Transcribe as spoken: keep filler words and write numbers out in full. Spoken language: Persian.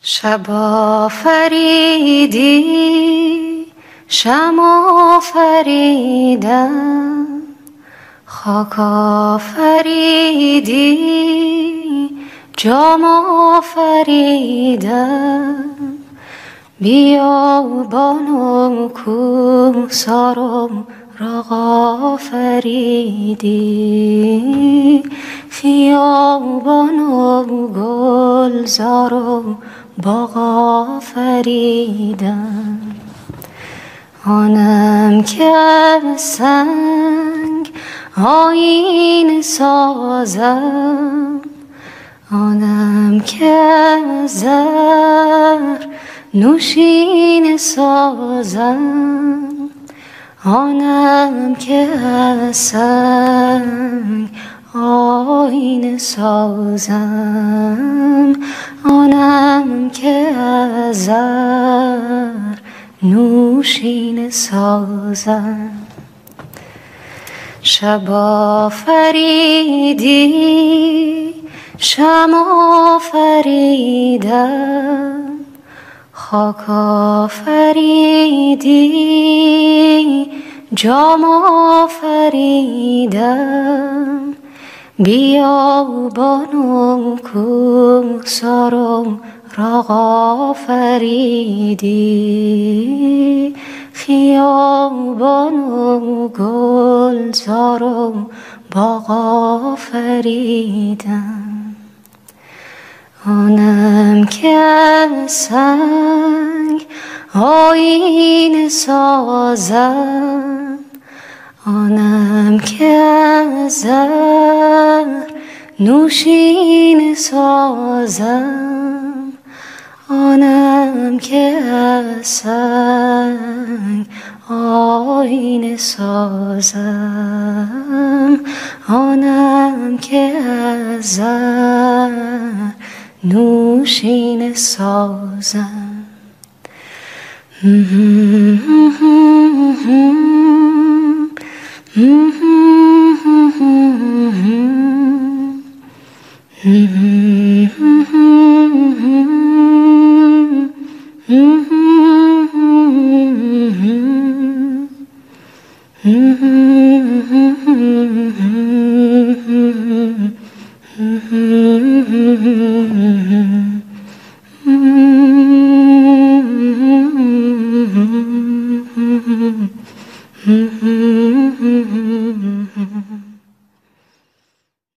شب آفریدی شم آفریدم، خاک آفریدی جام آفریدم، بیابان و کوهسار و راغ آفریدی، خیابان و گلزار و باغ آفریدم. آنم که از سنگ آینه سازم، آنم که از زر نوشینه سازم، آنم که از سنگ آینه سازم، آنم که از زر نوشینه سازم. شب آفریدی شم آفریدم، خاک آفریدی جام آفریدم، بیابان و کوهسار و راغ آفریدی، خیابان و گلزار و باغ آفریدم. آنم که از سنگ آینه سازم، آنم که از زر نوشینه سازم، آنم که از سنگ آینه سازم، آنم که از زر نوشینه سازم.